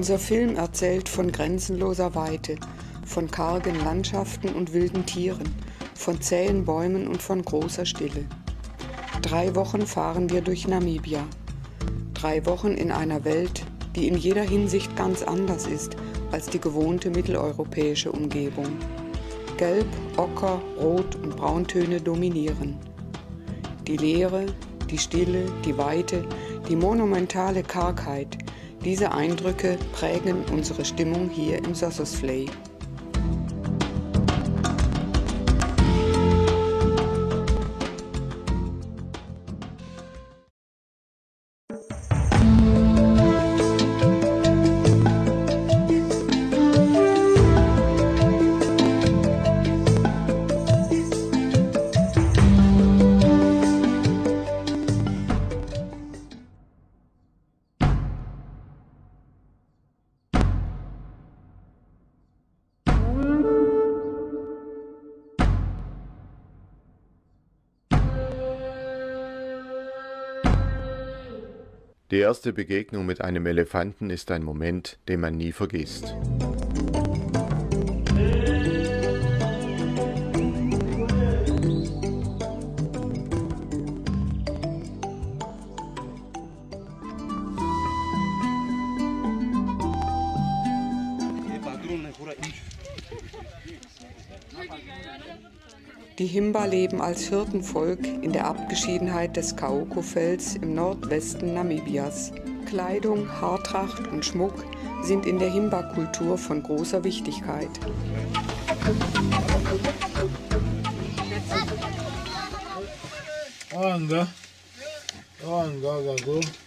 Unser Film erzählt von grenzenloser Weite, von kargen Landschaften und wilden Tieren, von zähen Bäumen und von großer Stille. 3 Wochen fahren wir durch Namibia. 3 Wochen in einer Welt, die in jeder Hinsicht ganz anders ist als die gewohnte mitteleuropäische Umgebung. Gelb, Ocker, Rot und Brauntöne dominieren. Die Leere, die Stille, die Weite, die monumentale Kargheit, diese Eindrücke prägen unsere Stimmung hier im Sossusvlei. Die erste Begegnung mit einem Elefanten ist ein Moment, den man nie vergisst. Die Himba leben als Hirtenvolk in der Abgeschiedenheit des Kaoko-Felds im Nordwesten Namibias. Kleidung, Haartracht und Schmuck sind in der Himba-Kultur von großer Wichtigkeit. Anga, gago.